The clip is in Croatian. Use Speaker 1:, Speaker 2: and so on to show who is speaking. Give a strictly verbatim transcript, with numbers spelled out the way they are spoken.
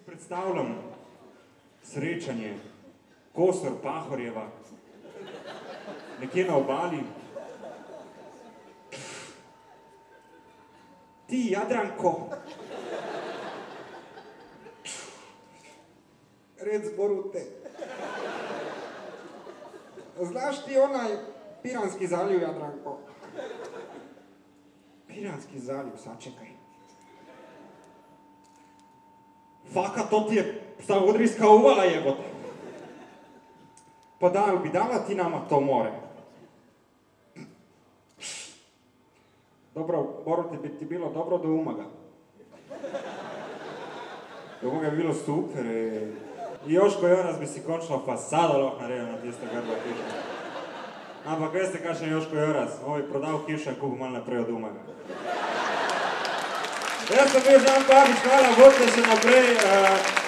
Speaker 1: predstavljam srečanje Kosor Pahorjeva, nekje na obali. Ti, Jadranko. Red zborute. Znaš ti onaj Piranski zaljev, Jadranko? Piranski zaljev, sačekaj. Faka, to ti je Savudrijska uvala, jebote. Pa da, bi dala ti nama to more? Dobro, Borute, bi ti bilo dobro do Umaga. Do Umaga bi bilo super. I Joško Jonas bi si končno fasado lahko naredil na tiste grba hiša. Ampak veste, kakšen je Joško Jonas? On bi prodal hišo in kupil malo naprej od Umaga. Jaz sem bil Žan Papič, hvala, vodite še naprej.